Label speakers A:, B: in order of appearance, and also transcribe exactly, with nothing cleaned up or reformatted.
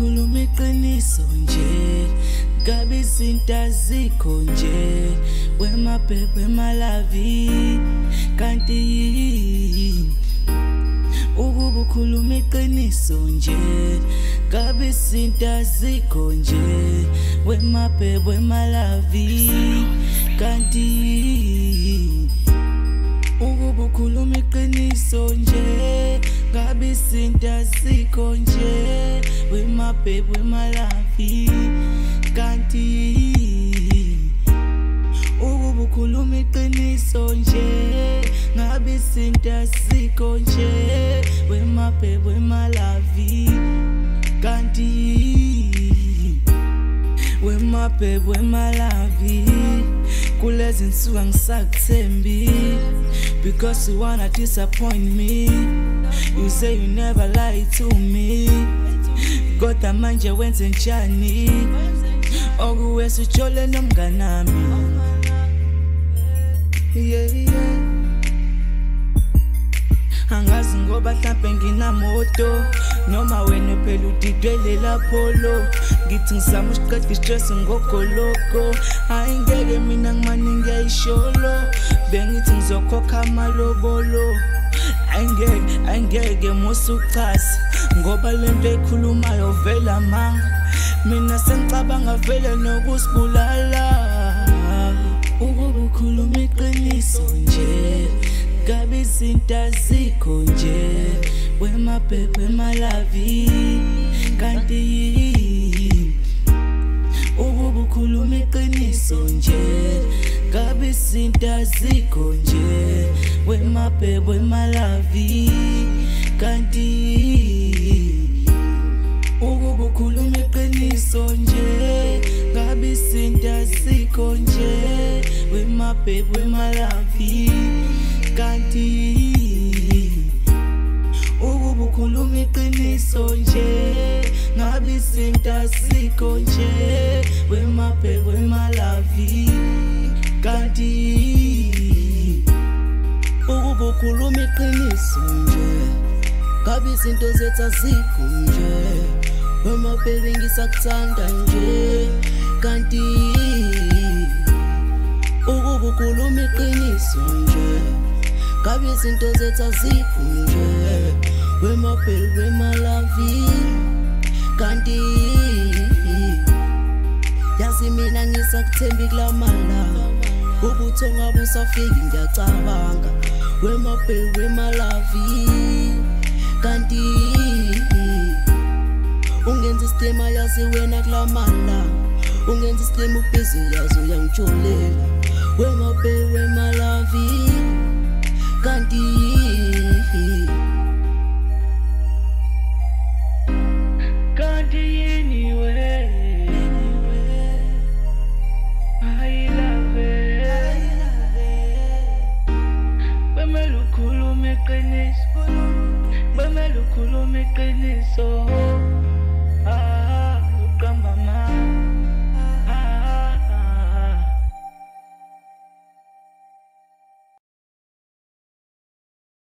A: bukhuluma iqiniso nje ngabe izinto azikho nje wemaphephe malavi kanti yini ukubukhuluma iqiniso nje ngabe izinto azikho nje wemaphephe malavi kanti yini ukubukhuluma iqiniso nje ngabe izinto azikho nje wemaphephe malavi kanti ukubukhuluma iqiniso nje ngabe izinto azikho nje wemaphephe malavi kanti wemaphephe malavi kulezi nsuku angisakuthembi because you wanna disappoint me. You say you never lie to me. Kodwa manje wenze njani okuwesa ujole nomnganami. Yeah, yeah. Angazi ngoba mhlampe nginamoto noma wena phela udidwelela pholo ngithi ngizama ukuqeda istress ngogoloko hayi ngeke mina ngimane ngiyayisholo bengithi ngizokhokha amalobolo angeke angeke musuchasi ngoba lento ekhulumayo vela manga mina sengicabanga vele nokusibulala ukubukhuluma iqiniso nje ngabe izinto azikho nje wemaphephe malavi kanti yini ukubukhuluma iqiniso nje ngabe izinto azikho nje wemaphephe malavi kanti yini ukubukhuluma iqiniso nje ngabe izinto azikho nje wemaphephe malavi kanti ukubukhuluma iqiniso nje ngabe izinto azikho nje wemaphephe malavi kanti ukubukhuluma iqiniso nje ngabe izinto zethu azikho nje wemaphephe ngisakuthanda nje kanti ukubukhuluma iqiniso nje ngabe izinto zethu azikho nje wemaphephe malavi kanti yazi mina ngisakuthembi kulamala ubuthonga busafiki ngiyacabanga wemaphephe malavi kanti ungenza isitema yazi wena kulamala ungenza isitema ubhizi yazi uyangijolela wemaphephe malavi kanti